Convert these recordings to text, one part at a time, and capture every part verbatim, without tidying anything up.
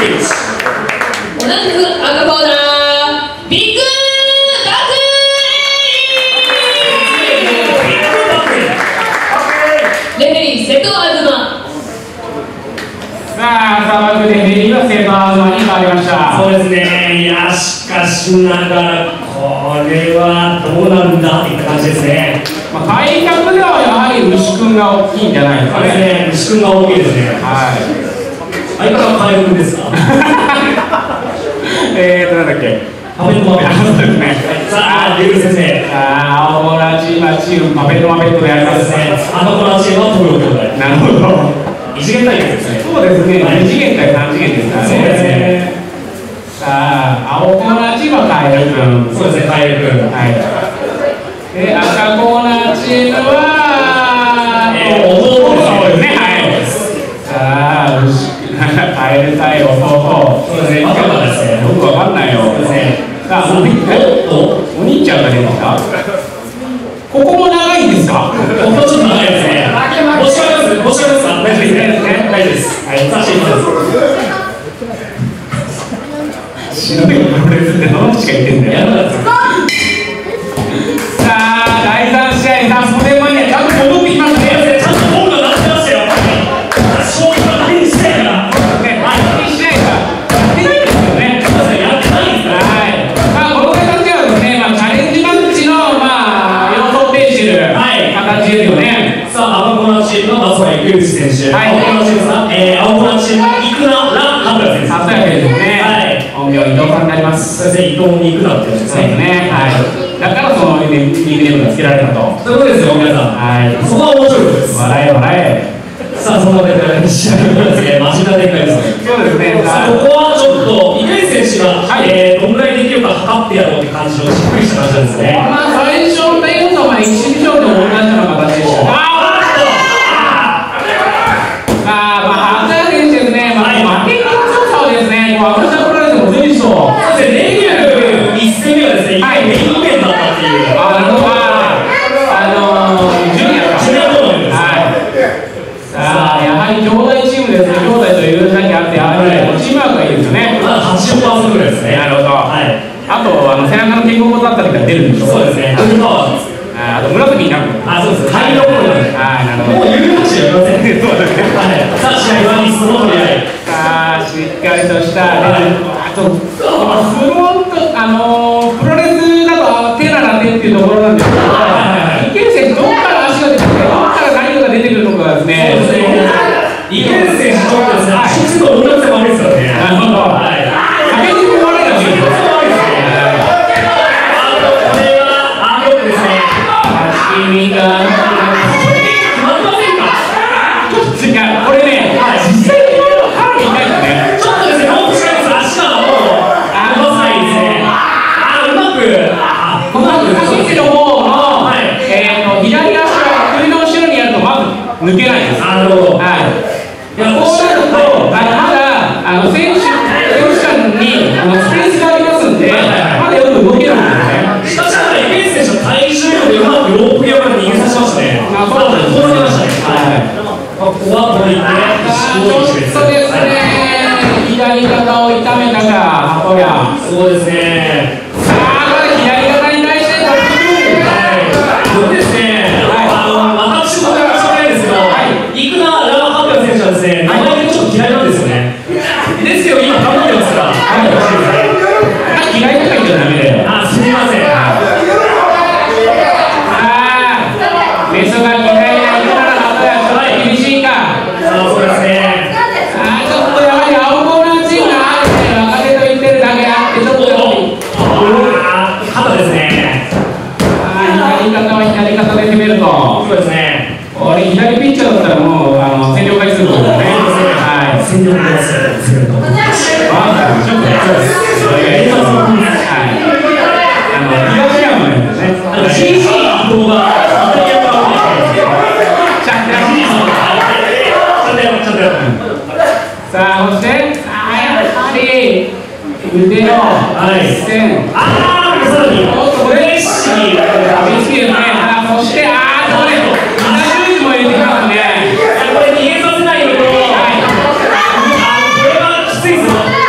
同じく赤コーナービッグバクレフェリー瀬戸東。 さあ、サバクでレフェリーは瀬戸東に変わりました。 そうですね。いや、しかしながらこれはどうなるんだっていった感じですね。 まあ、体格ではやはり牛くんが大きいんじゃないですかね。 牛くんが大きいですね。 はい。 相方はカエルくんですか。 えーと、なんだっけ。 パペットマペットですね。さあ、リュウ先生。 ああ、青村チームはチームパペットマペットでやりますね。 赤コーナーチームはトムロ兄弟。 なるほど。 異次元対決ですね。 そうですね。二次元対三次元ですからね。 そうですね。 さあ、青コーナーチームはカエルくん。 そうですね、カエルくん。 はい。で、赤コーナーチームは、 えー、弟そうですね。はい。さあ、カエル対弟。 そうですね、分かんないですね。 よくわかんないよ。 そうですね。 さあ、お兄ちゃんが出てきた。ここも長いんですか。 ここちょっと長いですね。もしかます。もしかますか。大丈夫ですね。大丈夫です。はい、さあ、シートです。 白いプロレスってどっちが言ってんだよ。さあ、だいさん試合、さあ、それまでちゃんと戻ってきますね。 ちゃんとゴールが鳴ってましたよ。勝負の第二試合が。 第二試合がやってないんですよね。 そうですね、やってないんですね。 はい。まあ、この形ではですね、まあ、チャレンジマッチの、まあ、予想ページでる形ですよね。 さあ、赤コーナーチームの松原育之選手。 はい。 青コーナーチームさん、えー、青コーナーチーム生名ラハンダ選手。 さすがですね。 はい。 本名伊藤さんになります。 先生、伊藤に行くなって言うんですそうですね。はい。だからそのニックネームが付けられたと。 そういうことですよ、皆さん。 はい。 そこは面白いことです。 笑え笑え。 さあ、そんな展開に仕上がりますね。真面目な展開ですね。 そうですね。 さあ、ここはちょっと、池江選手が、えー、どんぐらいできるか測ってやろうって感じのしっくりした感じなんですね。 まあ、最初の要素は一ビジョンと同じような形でした。ああ、まあ、八田選手ですね。まあ、負けの強さはですね、アメリカプロレスも随所。 そしてレギュラーいち戦目はですね、はい、メインイベントだったっていう。 あ、なるほど。あのー、ジュニアか。 ジュニアトーナメントです。 はい。さあ、やはり兄弟チームですね。兄弟というだけあって、やはりチームワークがいいですよね。 まだはちじゅっパーセントぐらいですね。 なるほど。 はい。 あと、あの背中の肩甲骨だったりが出るんでしょ。 そうですね。フルパワーです。 あと紫になる。 あ、そうです。灰色コーナー。 はい、なるほど。 もう有力者やりませんね。 そうですね。 はい。さあ、試合はミスの取り合い。 さあ、しっかりとした、あと、フロント、あのー、プロレスだと手なら手っていうところなんですけど、池江選手、どこから足が出てくるか、どこから何が出てくるのかですね。 そうですね。池江選手、ちょっとですね、足つの音楽性悪いですからね。 なるほど。はい。壁にも悪いらしいですよ。君が決まりませんか。 ちょっと違う、これね、実際にはかなり痛いですね。 ちょっとですね、もう近いです。足がもうあの際ですね。あ、うまく、あ、 この足の方の、えーと左足は首の後ろにやるとまず抜けないです。 なるほど。 はい。いや、こうなると、まだあの選手選手間にあのスペースがありますんで、まだよく動けるんですね。 しかしながら池江選手の体重でうまくロープ際まで逃げさせましたね。 あ、そうなんです。 こうなりましたね。 はい。 ここはポイントで、 ちょっとですね、左肩を痛めたか、鳩や。 そうですね。 さあ、これ左肩に対してトップルー。 はい。これですね、あの、私も知らないですけど、生名ラマハンダ選手はですね、名前がちょっと嫌いなんですよね。ですけど、今頑張ってますから、はい、 嫌いとか言っちゃダメだよ。 あ、すみません。 ああ、メスが嫌いな生名ラマハンダや、ちょっと厳しいか。 そうですね。 ああ、ちょっとやはり青コーナーチームがあるね、若手と言ってるだけあって、ちょっとやはり。 ああ、肩ですね。 ああ、左肩は左肩で攻めると。 そうですね。 俺、左ピッチャーだったらもう、あの、戦力外することだね。はい。 戦力外すると。 ああ、ちょっとやそうです。はい。あの、東山のやつね。 あの、シージー 伊藤が、イタリアから来て、 ちゃんとやさあ、そして、ああ、やはり、腕の一戦。 ああ、さらに、 これ、 メッシー。 メッシーですね。そして、ああ、これ、七十字も入れてきますね。 これ、逃げさせないよと、あ、これはきついぞ。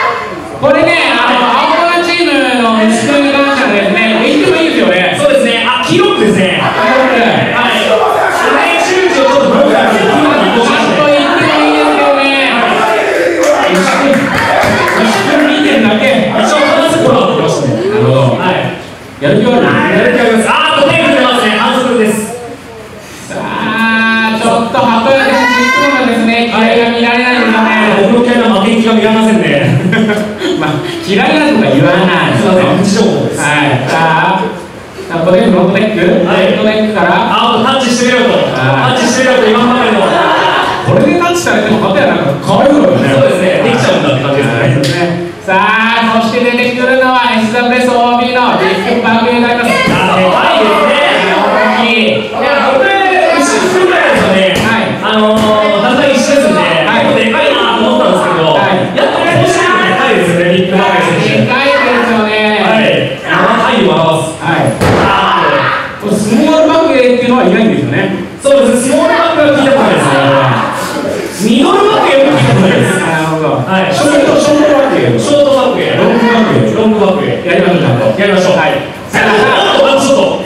やる気ある？ やる気あります。あーっと手が出ますね。反則です。 さあ、ちょっと箱屋選手いつものですね、気合が見られないんですよね。 僕の気合の負けん気が見られませんね。 まあ、嫌いなとか言わない。 すいません、プチ情報です。 はい、さあ、さあここでフロントネック、 はいフロントネックから、 あーっとタッチしてみろと。タッチしてみろと言わんばかりの。 これでタッチされても箱屋なんか可愛いよね。 そうですね、できちゃうんだって感じですね。 さあ、そして出てくるのは エスダブリュエス オービー のビッグバッグになります。 あー、でかいですね。 大きい。 いや、これ、後ろするぐらいですよね。 はいあのー、だんだん一緒ですんで、 はいでかいなと思ったんですけど、 はいやっぱりこうしてもでかいですよね、ビッグバッグ選手。 でかいですよね。 はい。あの、体を表す。 はい。 あこれスモールバッグっていうのはいないんですよね。 そうです、スモールバッグは聞いたことないですね。ミドルバッグよく聞いたことないです。 なるほど。 はい。 ショート、ショートバッグ。 ショートバッグへ、 ロングバッグ。 ロングバッグへ。 やりましょう、ちゃんと。 やりましょう。はい。さあ、バックショット。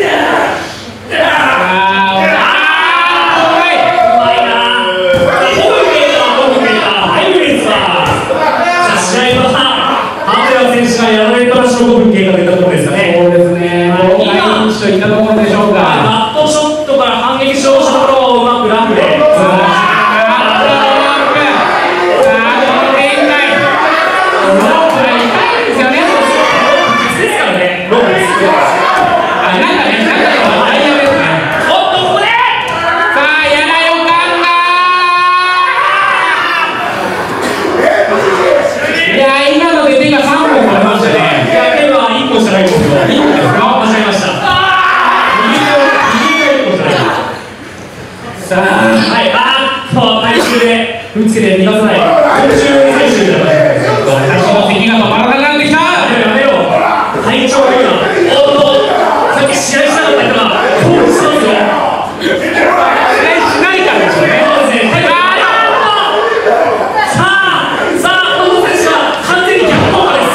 あー、おらー、おい。 うまいなぁ。さあ、ホグメーター、ホグメーター、ハイブリッツだ。さあ、試合は、ハンテラ選手がやられたらしょごふん経過といったところですかね。 そうですね。もう第一といったところでしょうか。 バットショットから反撃しようしたところをうまくラフで。打つけて逃がさない。空中選手じゃない。 私の席が止まらなくなってきた。 やめろ。体調がいいな。おっと、さっき試合したかった人がコールしたんですよ。 試合しないからですよね。 そうですね。さあ、さあ、この選手は完全に逆効果です。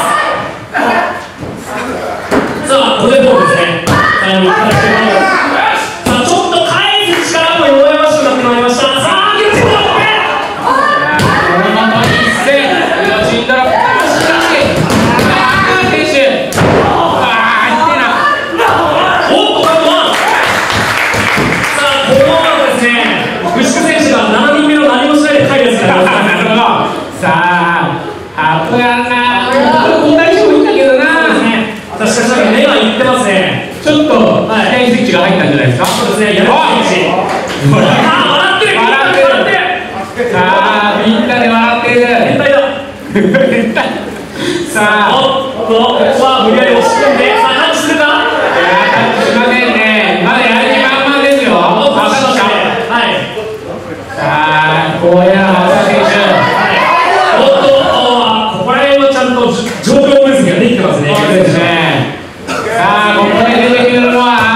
さあ、これボールですね。さらに返してもらう。さあ、ちょっと返す力も弱いましくなってまいりました。さあ、気をつけてください。そうですね、やる気スイッチ。ああ、笑ってる、笑ってる、笑ってる。さあ、みんなで笑っている。変態だ。変態。さあ、おっと、ここは無理やり押し込んで、さあ、タッチするか。いや、タッチしませんね。まだやる気満々ですよ。まさか。はい。さあ、こうやら松田選手。はい。おっと、ここら辺はちゃんと状況分析ができてますね。そうですね。さあ、ここで出てくるのは。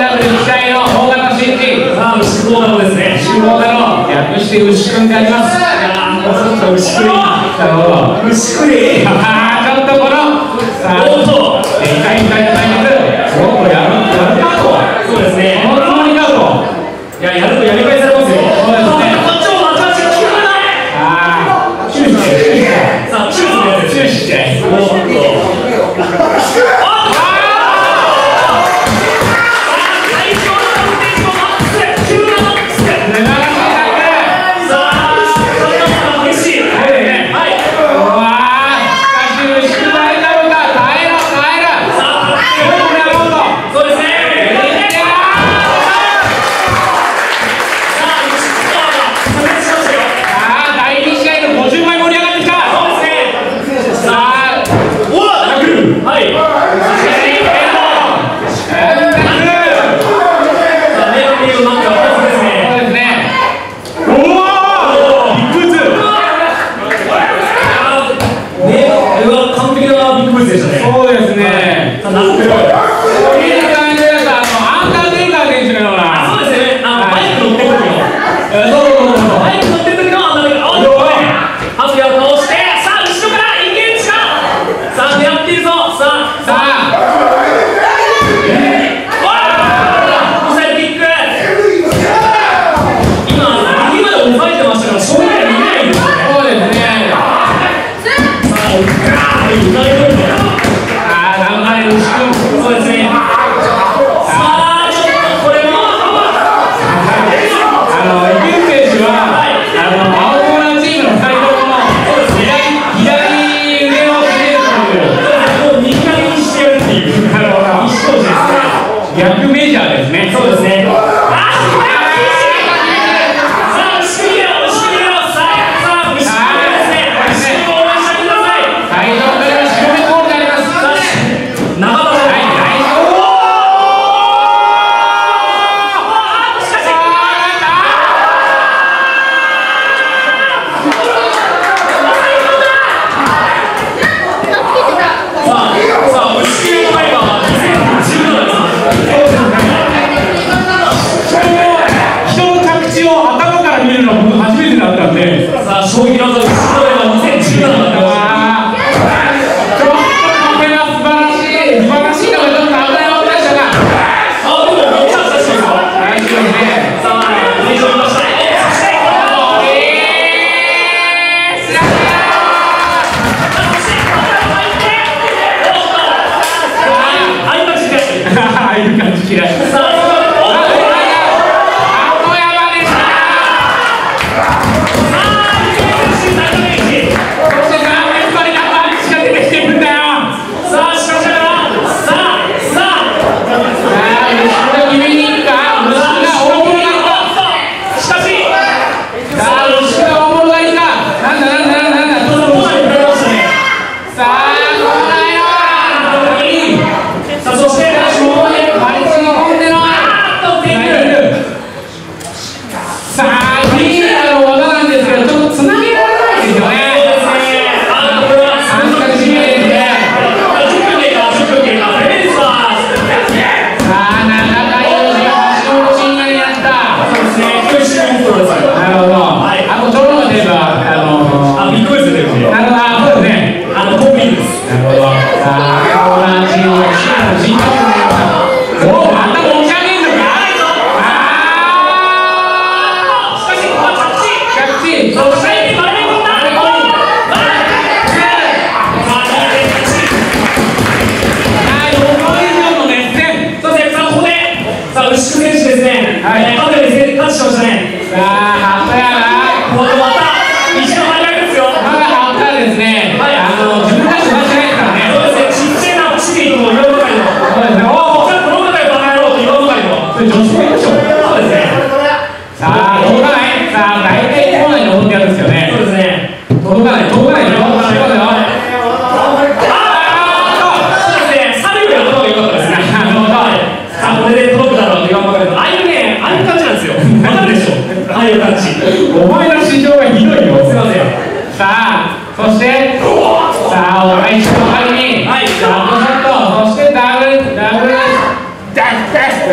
牛久のですね。牛久の略して牛くんであります。いやー、もうちょっと牛くん。なるほど。牛くん。ああ、ちょっとこの。さあ、おっと。でかい大会です。もっとやる、やるかと。そうですね。このつもりだと。いや、やるとやり返されますよ。そうですね。こっちも私は聞かない。ああ、注視して。さあ、注視のやつ。注視して。おっと。そうですね。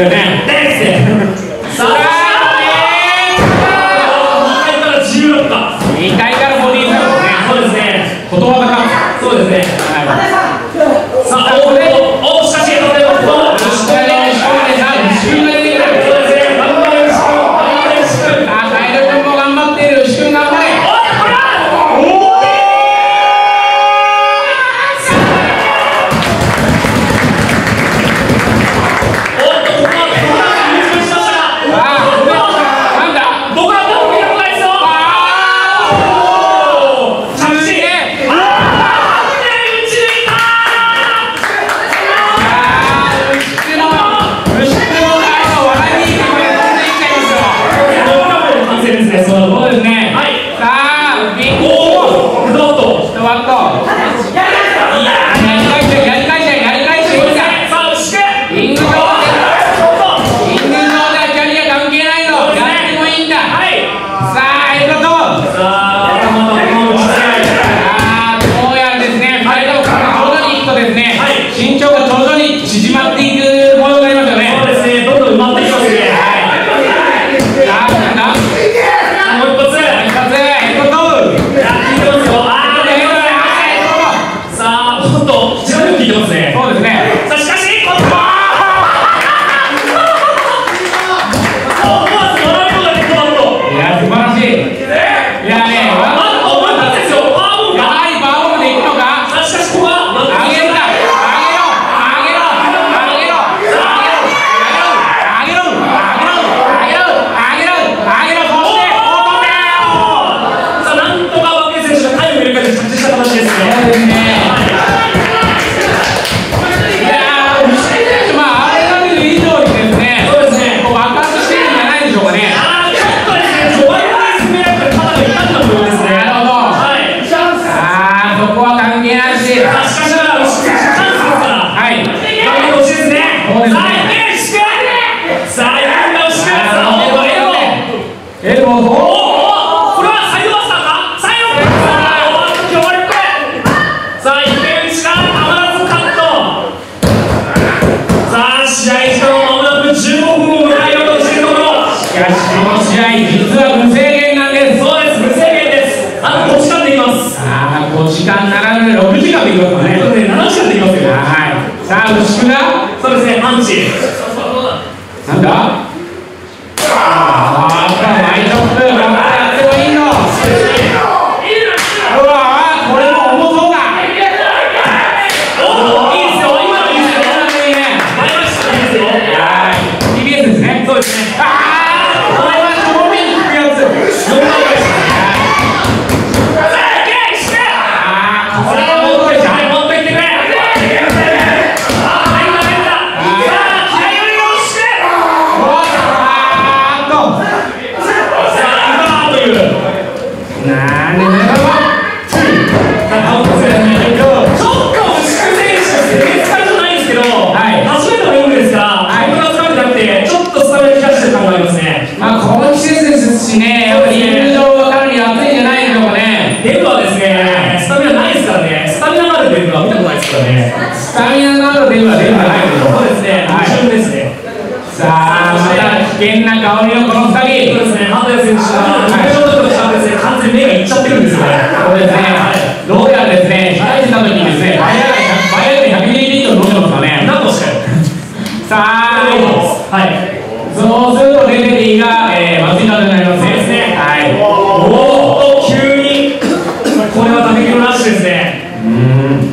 れね。 さあ、にかいからじゅうろくか。 にかいからボディーサーブね。 そうですね。 ことわざか。 そうですね。さあ、おお、しかし、これはここ。 よし、これで、しこまでさ、牛が出てくる。 そうですね。頑張れ、牛君。頑張れ、牛君。 さあ、カエル君も頑張っている。牛君頑張れ。なんだ？ああ、マイトップ、頑張ってもいいの。うわ、これも重そうだ。おお、いいですよ、今のいいですよ。いいね。はい、ティービーエス ですね。そうですね。ああ、これは正面に効くやつ。ああ、これはもうこれじゃん。もっといってくれ。なんでね、まあこの季節ですしね、やっぱり陸上はかなり暑いんじゃないでしょうかね。 デブはですね、スタミナないですからね、スタミナのあるデブは見たことないですからね。 スタミナのあるデブはデブはないけど、 そうですね、 はい、 ですね。 さあ、また危険な香りのこのふたり。 そうですね、ハンドヤ選手は、陸上のところからですね、完全に目がいっちゃってるんですよね。 そうですね、どうやらですね、控えてた時にですね、バイアーでひゃくミリリットル飲んでますかね。 なんとしてさあ、 はい。 そうするとレフェリーが、えー、松井さんになりますね。 ですね。 はい。 おーっと急にこれは打撃のラッシュですね。 うん。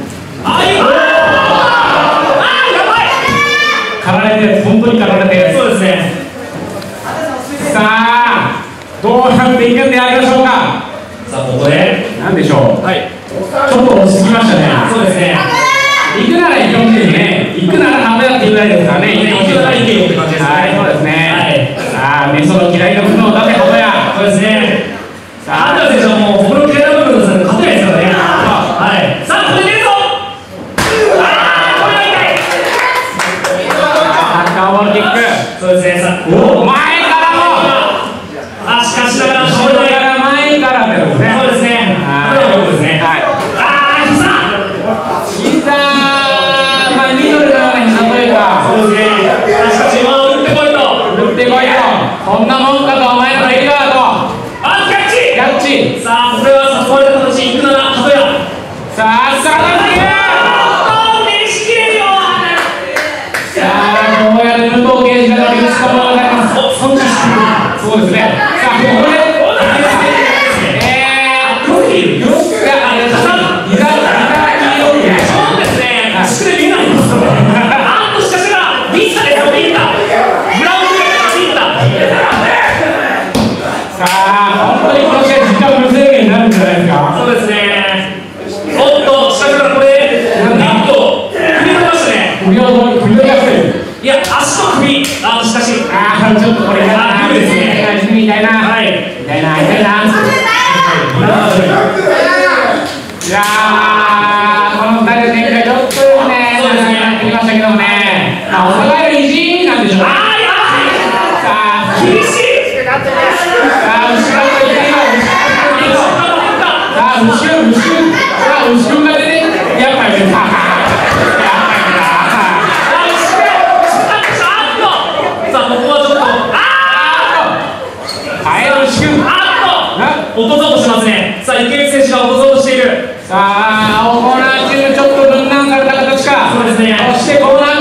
あい。ああやばい。 駆られて本当に駆られて。 そうですね。 さあどうなっていくんでありましょうか。 さあここでなんでしょう。 はい。 ちょっと落ち着きましたね。 そうですね。 行くなら行ってほしいですね。行くならハンドやっていうぐらいですからね。 行くなら行けよって感じですね。 はい、そうですね。 はい。 さあメソの嫌いな部分を出せハンドや。 そうですね。 さあハンド選手はもう僕の嫌いな部分を出さないと勝てないですからね。はい。さあこれ出るぞ。ああこれは痛い。 サッカーボールキック。 そうですね。さあお前からも。 あしかしながら後ろから前からですね。 そうですね。これは僕ですね。 はい。 ああさあこんなもんかとお前らの映画だと。 あ、キャッチキャッチ。 さあ、これは誘われた形、いくなら、鳩屋。 さあ、さあ、 あー、ねじ切れるよ。 さあ、こうやって武藤刑事が乗り打つことがございます。 お、そんなしてる。 そうですね。さあ、ここで、えー、 黒木、 よっか、いざ、いざ、 そうですね。宿で見えないんですよ。あっとしかしが、ビンタですよ、ビンタ。ブラウンビンタ。 さあ、本当にこの試合、時間無制限になるんじゃないですか。 そうですね。おっと、下からこれ、なんと、首伸ばしてね。 首を首をやってる。 いや、足と首、あ、しかし。 ああ、ちょっとこれが、 あ、ですね。 痛いな、 はい。 痛いな、痛いな。いやー、このふたりの展開、ちょっとですね、 そうですねやってきましたけどもね、まあ、お互いの意地なんでしょうね。 あー、やばい。 さあ、 厳しい。 さあ、後ろといって今、さあ、後ろ、後ろ、さあ、後ろが出て、やっぱり出た。 落とそうとしますね。さあ、池内選手が落とそうとしている。 さあ、青コーナーチームちょっと分断された形か。 そうですね。 そしてコーナーから。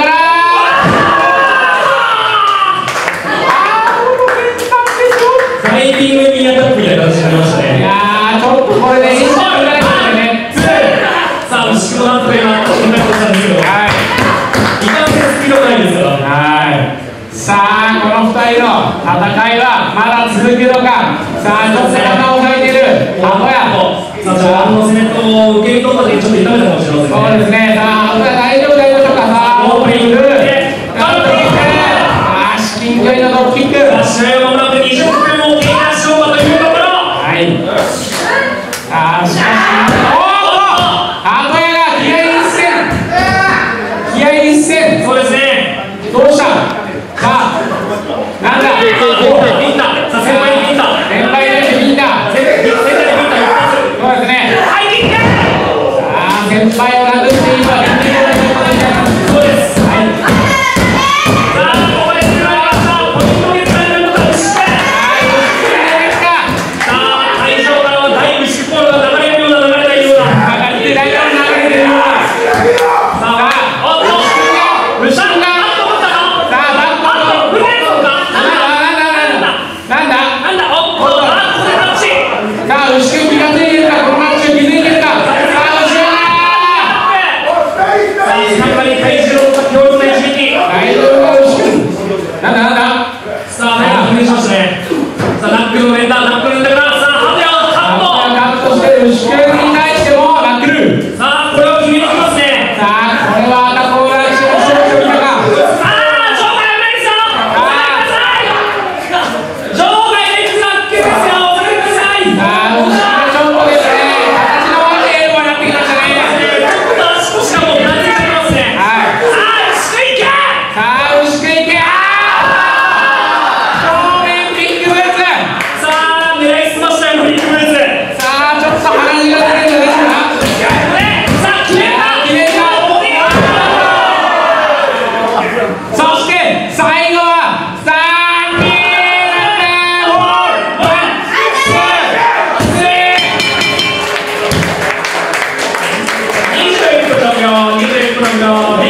ダイビングミーアタックみたいな形になりましたね。 いやー、ちょっとこれでいいんじゃないですかね。 さあ、牛久のなんとか今、コンタクトしたんですけど。はい。いかんせんスピードがないんですよ。 はい。さあ、このふたりの戦いはまだ続くのか。さあ、ちょっと頭を押さえている箱屋。 さあ、自分のセメントを受け取った時にちょっと痛めたかもしれませんね。 そうですね。さあ、箱屋大丈夫大丈夫でしょうか。さあ、オープニング。ガッとキック。あー、至近距離のドッグキック。 さあ、試合はまもなくにじゅっぷんを経過しようかというところ。 はい。さあ、しかし、おーっと箱屋が気合い一戦。気合い一戦。 そうですね。 どうした。さあ、なんだ。 ビンタ。さあ、先輩にビンタ。 先輩でビンタ。 先輩にビンタ。 そうですね。 はい、ビンタ。 さあ、先輩を殴って今、 そうです。はい。さあ、ここで決まりました。ポイントゲッターになることは牛久。さあ、会場からはだいぶシュポールが流れるような流れないような。 流れてないような流れてるような。 さあ、おっと。 後ろが。なんだなんだおっとあここでタッチさあ、牛久気がついてるか、このまま牛気づいてるか。さあ、牛久さあ、さんばんに体重をかけようという一撃。 大丈夫か、牛久。なんだなんださあ、ナイフにしましたね。さあ、ナックルの連打、ナックルの連打から、さあ、ハンデをカット。 カットして牛久に対してもナックル。 さあ、これを決めてきますね。 さあ、これは赤コーナーチーム勝利を見たか。 さあ、場外アメリカさんお下げください。場外レッツアッケですよ、お下げください。 さあ、牛久ちょっとですね、形の悪いエールをやってきましたね。 ちょっと足腰がもう感じてますね。 はい。 さあ、牛久いけ。 さあ、牛久いけ。正面ビッグブーツ。 さあ、狙いすましたよ、ビッグブーツ。 さあ、ちょっと鼻血が出てるんじゃないですか。 さあ、決めた。 決めた。そして最後はさんにんにじゅういっぷんだよ、にじゅういっぷんだよ。